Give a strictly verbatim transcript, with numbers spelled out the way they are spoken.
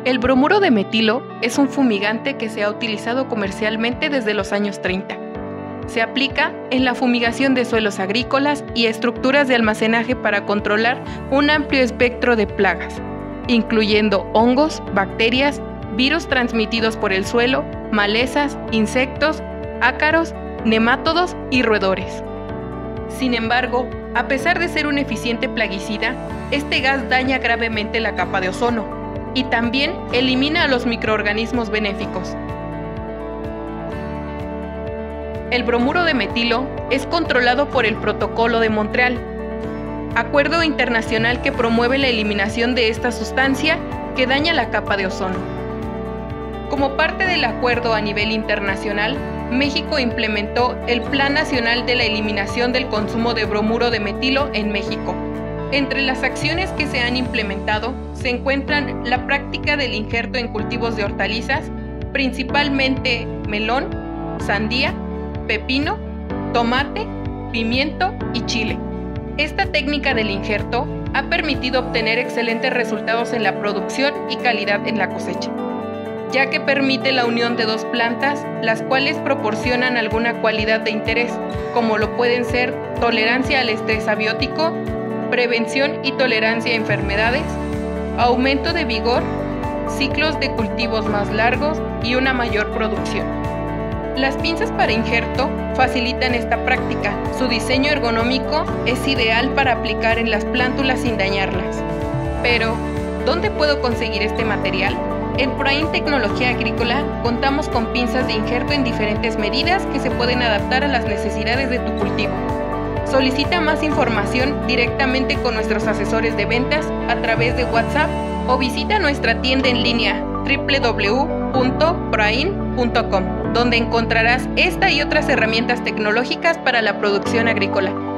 El bromuro de metilo es un fumigante que se ha utilizado comercialmente desde los años treinta. Se aplica en la fumigación de suelos agrícolas y estructuras de almacenaje para controlar un amplio espectro de plagas, incluyendo hongos, bacterias, virus transmitidos por el suelo, malezas, insectos, ácaros, nemátodos y roedores. Sin embargo, a pesar de ser un eficiente plaguicida, este gas daña gravemente la capa de ozono y también elimina a los microorganismos benéficos. El bromuro de metilo es controlado por el Protocolo de Montreal, acuerdo internacional que promueve la eliminación de esta sustancia que daña la capa de ozono. Como parte del acuerdo a nivel internacional, México implementó el Plan Nacional de la Eliminación del Consumo de Bromuro de Metilo en México. Entre las acciones que se han implementado se encuentran la práctica del injerto en cultivos de hortalizas, principalmente melón, sandía, pepino, tomate, pimiento y chile. Esta técnica del injerto ha permitido obtener excelentes resultados en la producción y calidad en la cosecha, ya que permite la unión de dos plantas, las cuales proporcionan alguna cualidad de interés, como lo pueden ser tolerancia al estrés abiótico, prevención y tolerancia a enfermedades, aumento de vigor, ciclos de cultivos más largos y una mayor producción. Las pinzas para injerto facilitan esta práctica. Su diseño ergonómico es ideal para aplicar en las plántulas sin dañarlas. Pero, ¿dónde puedo conseguir este material? En Prain Tecnología Agrícola contamos con pinzas de injerto en diferentes medidas que se pueden adaptar a las necesidades de tu cultivo. Solicita más información directamente con nuestros asesores de ventas a través de WhatsApp o visita nuestra tienda en línea doble u doble u doble u punto prain punto com, donde encontrarás esta y otras herramientas tecnológicas para la producción agrícola.